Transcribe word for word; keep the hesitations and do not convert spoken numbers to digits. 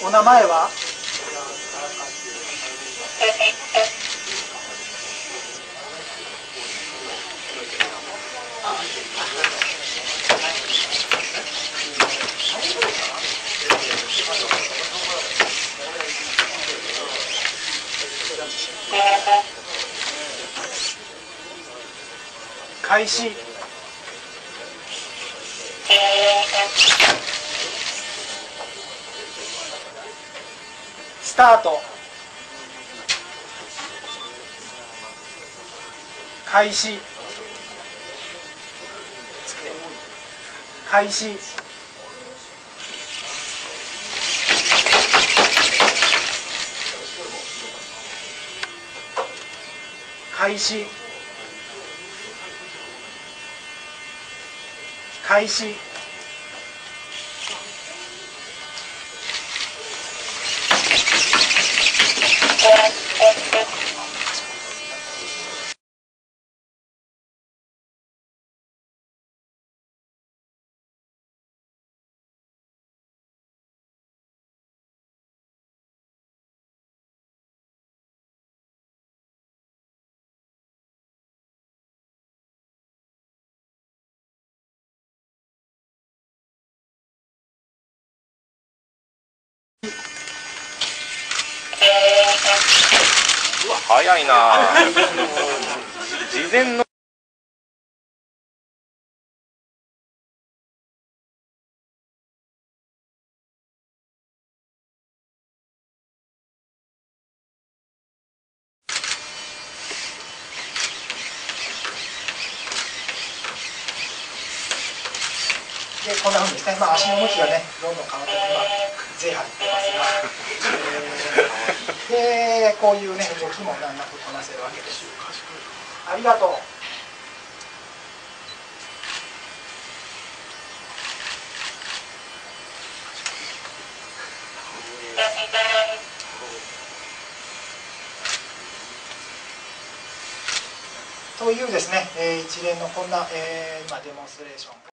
お名前は？開始。スタート。開始。開始。開始。開始。 うわ、早いな。事前のでこんなふうにですね、まあ、足の向きがねどんどん変わって今ゼーハってますが、えー、でこういうね動きも難なくこなせるわけです。ありがとう。というですね、えー、一連のこんな、えー、今デモンストレーション